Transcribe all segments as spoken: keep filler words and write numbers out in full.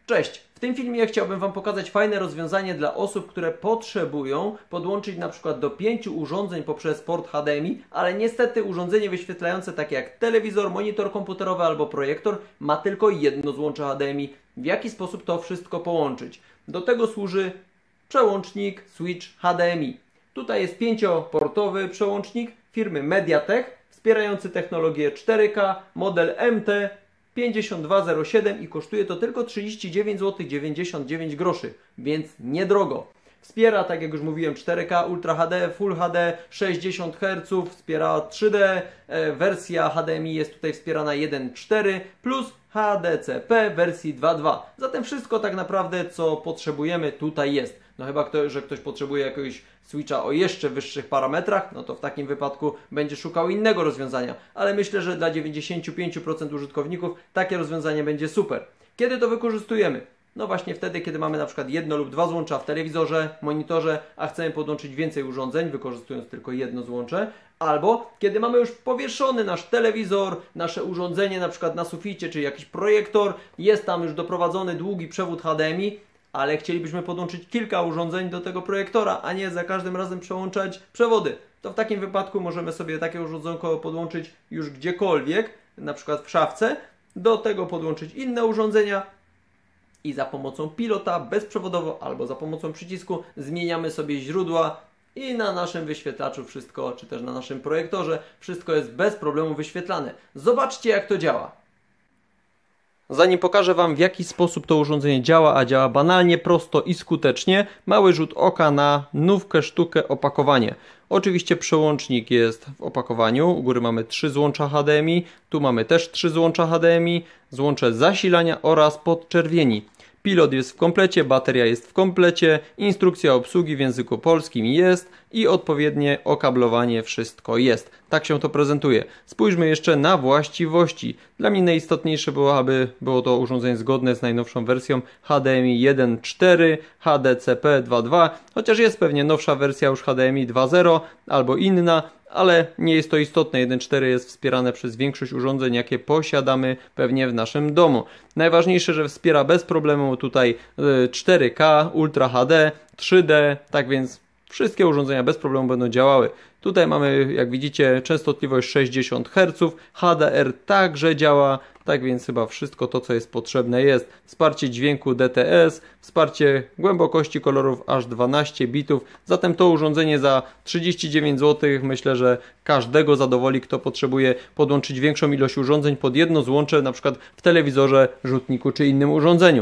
Cześć! W tym filmie chciałbym Wam pokazać fajne rozwiązanie dla osób, które potrzebują podłączyć na przykład do pięciu urządzeń poprzez port H D M I, ale niestety urządzenie wyświetlające takie jak telewizor, monitor komputerowy albo projektor ma tylko jedno złącze H D M I. W jaki sposób to wszystko połączyć? Do tego służy przełącznik Switch H D M I. Tutaj jest pięcioportowy przełącznik firmy Mediatek, wspierający technologię cztery K, model M T pięćdziesiąt dwa zero siedem i kosztuje to tylko trzydzieści dziewięć złotych dziewięćdziesiąt dziewięć groszy, więc niedrogo. Wspiera, tak jak już mówiłem, cztery K, Ultra H D, Full H D, sześćdziesiąt herców, wspiera trzy D, e, wersja H D M I jest tutaj wspierana jeden przecinek cztery plus H D C P wersji dwa przecinek dwa. Zatem wszystko tak naprawdę, co potrzebujemy, tutaj jest. No chyba, kto, że ktoś potrzebuje jakiegoś switcha o jeszcze wyższych parametrach, no to w takim wypadku będzie szukał innego rozwiązania. Ale myślę, że dla dziewięćdziesięciu pięciu procent użytkowników takie rozwiązanie będzie super. Kiedy to wykorzystujemy? No właśnie wtedy, kiedy mamy na przykład jedno lub dwa złącza w telewizorze, monitorze, a chcemy podłączyć więcej urządzeń, wykorzystując tylko jedno złącze. Albo kiedy mamy już powieszony nasz telewizor, nasze urządzenie na przykład na suficie, czy jakiś projektor, jest tam już doprowadzony długi przewód H D M I, ale chcielibyśmy podłączyć kilka urządzeń do tego projektora, a nie za każdym razem przełączać przewody. To w takim wypadku możemy sobie takie urządzonko podłączyć już gdziekolwiek, na przykład w szafce, do tego podłączyć inne urządzenia i za pomocą pilota bezprzewodowo albo za pomocą przycisku zmieniamy sobie źródła i na naszym wyświetlaczu wszystko, czy też na naszym projektorze, wszystko jest bez problemu wyświetlane. Zobaczcie, jak to działa. Zanim pokażę Wam, w jaki sposób to urządzenie działa, a działa banalnie, prosto i skutecznie, mały rzut oka na nówkę, sztukę, opakowanie. Oczywiście przełącznik jest w opakowaniu, u góry mamy trzy złącza H D M I, tu mamy też trzy złącza H D M I, złącze zasilania oraz podczerwieni. Pilot jest w komplecie, bateria jest w komplecie, instrukcja obsługi w języku polskim jest i odpowiednie okablowanie, wszystko jest. Tak się to prezentuje. Spójrzmy jeszcze na właściwości. Dla mnie najistotniejsze było, aby było to urządzenie zgodne z najnowszą wersją H D M I jeden przecinek cztery, H D C P dwa przecinek dwa, chociaż jest pewnie nowsza wersja już H D M I dwa zero albo inna, ale nie jest to istotne. jeden przecinek cztery jest wspierane przez większość urządzeń, jakie posiadamy pewnie w naszym domu. Najważniejsze, że wspiera bez problemu tutaj cztery K, Ultra H D, trzy D, tak więc wszystkie urządzenia bez problemu będą działały. Tutaj mamy, jak widzicie, częstotliwość sześćdziesiąt herców, H D R także działa, tak więc chyba wszystko to, co jest potrzebne jest. Wsparcie dźwięku D T S, wsparcie głębokości kolorów aż dwanaście bitów, zatem to urządzenie za trzydzieści dziewięć złotych myślę, że każdego zadowoli, kto potrzebuje podłączyć większą ilość urządzeń pod jedno złącze, na przykład w telewizorze, rzutniku czy innym urządzeniu.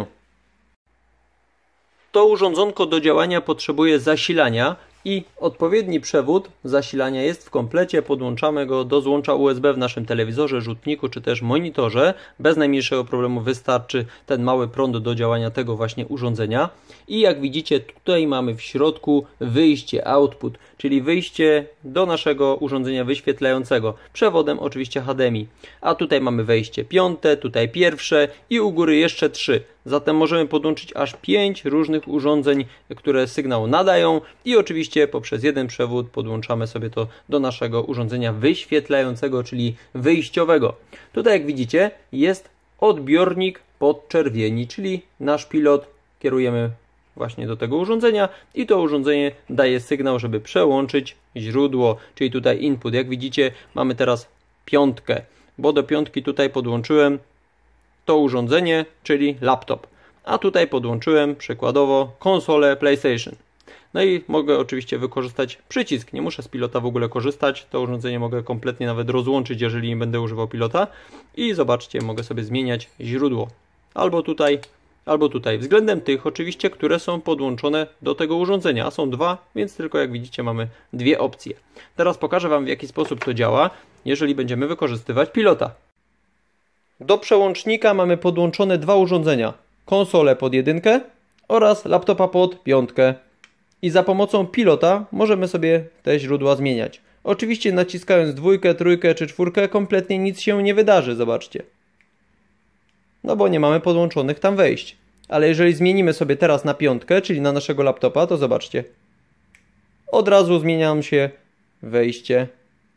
To urządzonko do działania potrzebuje zasilania i odpowiedni przewód zasilania jest w komplecie. Podłączamy go do złącza U S B w naszym telewizorze, rzutniku czy też monitorze. Bez najmniejszego problemu wystarczy ten mały prąd do działania tego właśnie urządzenia. I jak widzicie, tutaj mamy w środku wyjście, output, czyli wyjście do naszego urządzenia wyświetlającego. Przewodem oczywiście H D M I. A tutaj mamy wejście piąte, tutaj pierwsze i u góry jeszcze trzy. Zatem możemy podłączyć aż pięć różnych urządzeń, które sygnał nadają i oczywiście poprzez jeden przewód podłączamy sobie to do naszego urządzenia wyświetlającego, czyli wyjściowego. Tutaj jak widzicie jest odbiornik podczerwieni, czyli nasz pilot kierujemy właśnie do tego urządzenia i to urządzenie daje sygnał, żeby przełączyć źródło, czyli tutaj input. Jak widzicie mamy teraz piątkę, bo do piątki tutaj podłączyłem to urządzenie, czyli laptop. A tutaj podłączyłem przykładowo konsolę PlayStation. No i mogę oczywiście wykorzystać przycisk. Nie muszę z pilota w ogóle korzystać. To urządzenie mogę kompletnie nawet rozłączyć, jeżeli nie będę używał pilota. I zobaczcie, mogę sobie zmieniać źródło. Albo tutaj, albo tutaj. Względem tych oczywiście, które są podłączone do tego urządzenia. A są dwa, więc tylko jak widzicie mamy dwie opcje. Teraz pokażę Wam, w jaki sposób to działa, jeżeli będziemy wykorzystywać pilota. Do przełącznika mamy podłączone dwa urządzenia. Konsolę pod jedynkę oraz laptopa pod piątkę. I za pomocą pilota możemy sobie te źródła zmieniać. Oczywiście naciskając dwójkę, trójkę czy czwórkę kompletnie nic się nie wydarzy, zobaczcie. No bo nie mamy podłączonych tam wejść. Ale jeżeli zmienimy sobie teraz na piątkę, czyli na naszego laptopa, to zobaczcie. Od razu zmienia nam się wejście.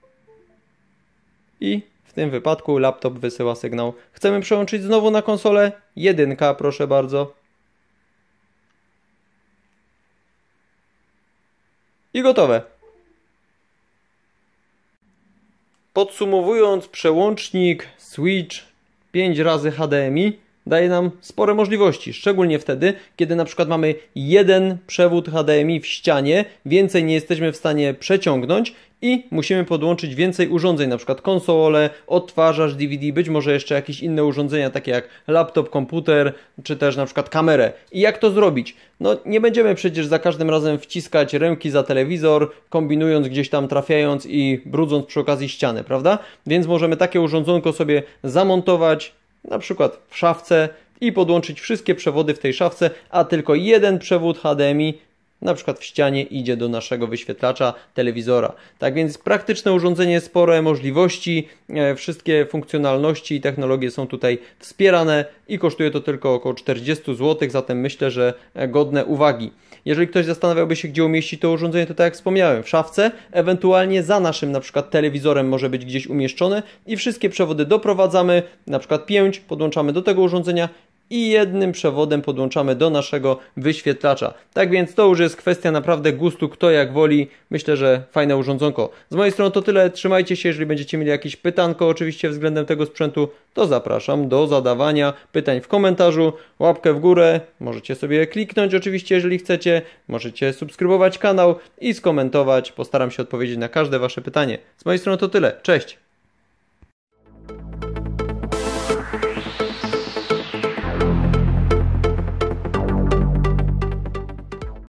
I w tym wypadku laptop wysyła sygnał. Chcemy przełączyć znowu na konsolę? Jedynka, proszę bardzo. i gotowe. Podsumowując, przełącznik Switch pięć razy H D M I daje nam spore możliwości, szczególnie wtedy, kiedy na przykład mamy jeden przewód H D M I w ścianie, więcej nie jesteśmy w stanie przeciągnąć i musimy podłączyć więcej urządzeń, na przykład konsolę, odtwarzacz D V D, być może jeszcze jakieś inne urządzenia, takie jak laptop, komputer, czy też na przykład kamerę. I jak to zrobić? No nie będziemy przecież za każdym razem wciskać ręki za telewizor, kombinując gdzieś tam, trafiając i brudząc przy okazji ścianę, prawda? Więc możemy takie urządzonko sobie zamontować, na przykład w szafce i podłączyć wszystkie przewody w tej szafce, a tylko jeden przewód H D M I na przykład w ścianie idzie do naszego wyświetlacza telewizora. Tak więc praktyczne urządzenie, spore możliwości, e, wszystkie funkcjonalności i technologie są tutaj wspierane i kosztuje to tylko około czterdzieści złotych, zatem myślę, że godne uwagi. Jeżeli ktoś zastanawiałby się, gdzie umieścić to urządzenie, to tak jak wspomniałem, w szafce, ewentualnie za naszym na przykład telewizorem może być gdzieś umieszczone i wszystkie przewody doprowadzamy, na przykład pięć, podłączamy do tego urządzenia i jednym przewodem podłączamy do naszego wyświetlacza. Tak więc to już jest kwestia naprawdę gustu, kto jak woli. Myślę, że fajne urządzonko. Z mojej strony to tyle. Trzymajcie się. Jeżeli będziecie mieli jakieś pytanko oczywiście względem tego sprzętu, to zapraszam do zadawania pytań w komentarzu. Łapkę w górę. Możecie sobie kliknąć oczywiście, jeżeli chcecie. Możecie subskrybować kanał i skomentować. Postaram się odpowiedzieć na każde wasze pytanie. Z mojej strony to tyle. Cześć!